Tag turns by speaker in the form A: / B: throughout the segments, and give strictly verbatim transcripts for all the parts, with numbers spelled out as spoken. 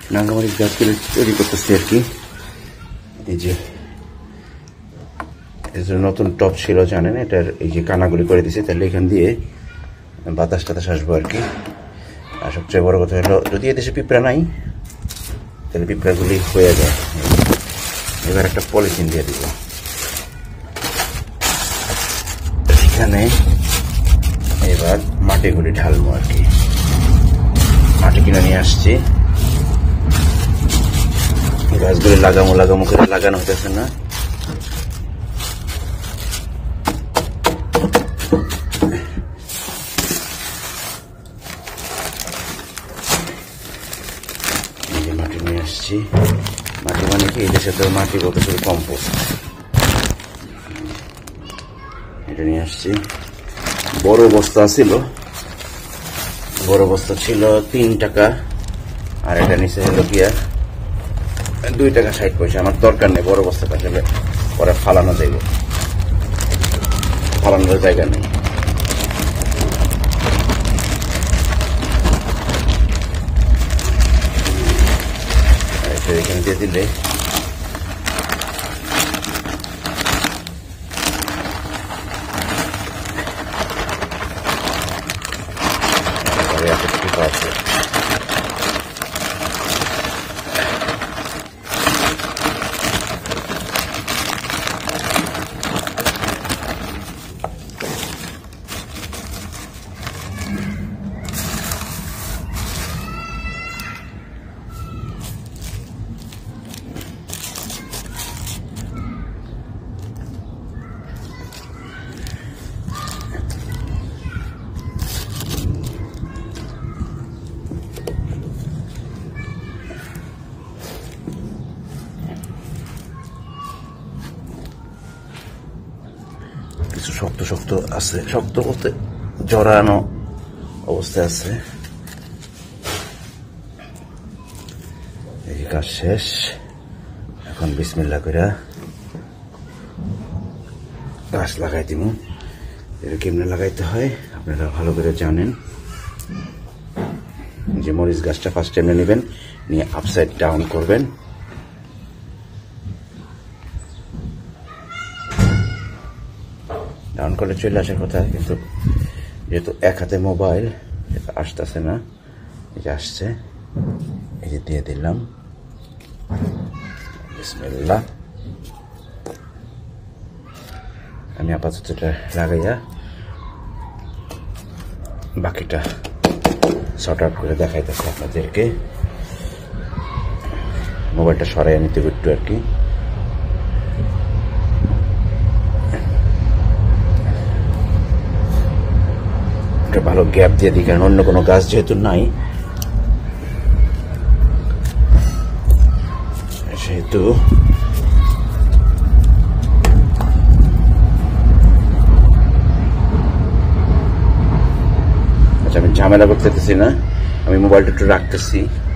A: নাগামরিচ গাছগুলো তৈরি করতেছি আর কি। এই যে নতুন টপ ছিল জানেন, এটার এই যে কানাগুলি করে দিছে, তাহলে এখান দিয়ে বাতাস টাতাস আসবো আর কি। আর সবচেয়ে বড় কথা হলো যদি এদেশে পিঁপড়া নাই তাহলে পিঁপড়াগুলি হয়ে যায়। এবার একটা পলিথিন দিয়ে দিব এখানে। এবার মাটিগুলি ঢালবো আর কি। মাটি কিনে নিয়ে আসছি, গাছগুলি লাগামো লাগামো করে লাগানো হতেছে না। এই যে মাটি নিয়ে আসছি। মাটি মানে কি, এদের সাথে মাটি বলতে শুধু কম্পোস্ট। এটা নিয়ে আসছি। বড় বস্তা ছিল, বড় বস্তা ছিল তিন টাকা, আর এটা নিচে হলো গিয়া দুই টাকা ষাট পয়সা। আমার দরকার নেই বড় বস্তাটা, আসলে পরে ফালানো যাইব, ফালানোর জায়গা নেই। এখানে দিয়ে দিলে ঠিক আছে। কিছু শক্ত শক্ত আছে, শক্ত বলতে জড়ানো অবস্থায় আছে। এই কাজ শেষ, এখন বিসমিল্লাহ কইরা গাছ লাগাই দিব। এটা কেমনে লাগাইতে হয় আপনারা ভালো করে জানেন। যে মরিচ গাছটা ফার্স্ট টাইমে নেবেন, নিয়ে আপসাইড ডাউন করবেন। ডাউন করলে চলে আসার কথা, কিন্তু যেহেতু এক হাতে মোবাইল আসতেছে না, এই যে আসছে, এই যে দিয়ে দিলাম বিসমিল্লাহ। আমি আপাতত এটা লাগাইয়া বাকিটা শর্ট আউট করে দেখাইতেছি আপনাদেরকে। মোবাইলটা সরাই নিতে একটু আর কি। একটা ভালো গ্যাপ দিয়ে দিই, কারণ অন্য কোনো গাছ যেহেতু নাই, সেহেতু আচ্ছা আমি ঝামেলা করতে চাইতেছি না, আমি মোবাইলটা একটু রাখতেছি।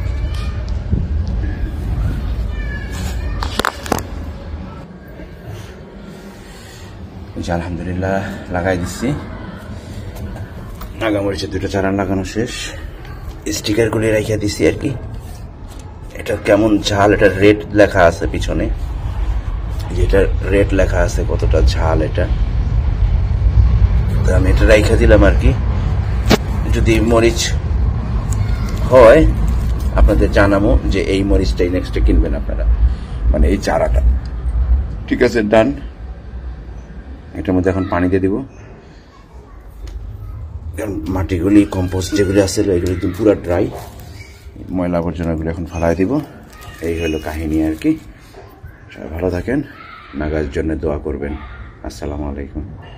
A: আলহামদুলিল্লাহ লাগাই দিচ্ছি। নাগামরিচের দুটো চারান লাগানো শেষ, স্টিকার গুলি রেখে দিছি আর কি। এটা কেমন ঝাল, এটা রেট লেখা আছে পিছনে, যেটা রেট লেখা আছে কতটা ঝাল এটা। তো আমি এটা রেখে দিলাম আর কি। যদি মরিচ হয় আপনাদের জানাবো যে এই মরিচটাই নেক্সটে কিনবেন আপনারা, মানে এই চারাটা। ঠিক আছে, ডান। এটার মধ্যে এখন পানি দিয়ে দিব, কারণ মাটিগুলি কম্পোস্ট যেগুলি আছে এগুলো একদম পুরো ড্রাই, ময়লা আবর্জনাগুলো এখন ফালাই দিব। এই হলো কাহিনী আর কি। সবাই ভালো থাকেন, নাগার জন্য দোয়া করবেন। আসসালামু আলাইকুম।